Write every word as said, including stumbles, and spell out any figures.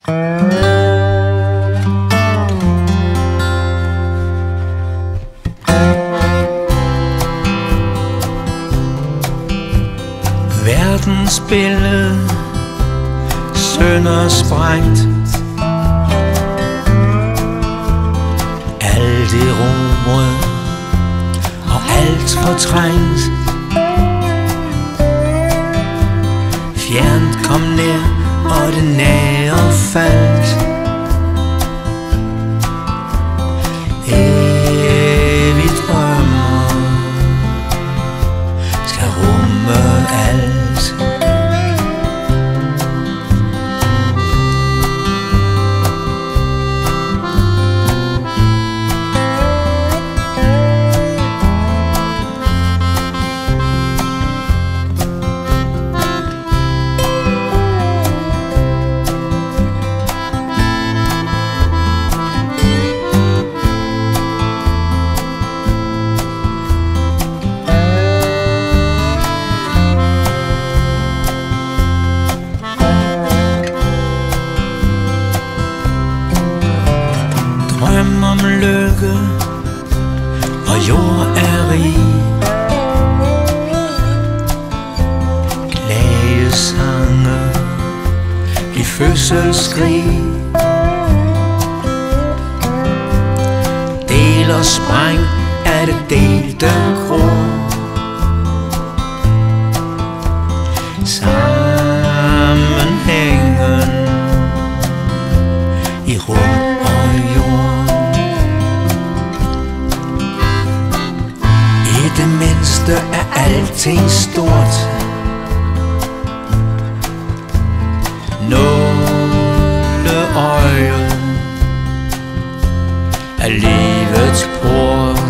Verdens billede søndersprængt, alt erobret og alt fortrængt. Fjernt kom nær, og det nære faldt. Evigt drømmer skal rumme alt. Drøm om lykke, og jord er rig. Glædesange i fødselsskrig. Del og spræng af det delte grå. Sammenhængen i rum og jord. I det mindste er alting stort. Nåleøjet er livets port.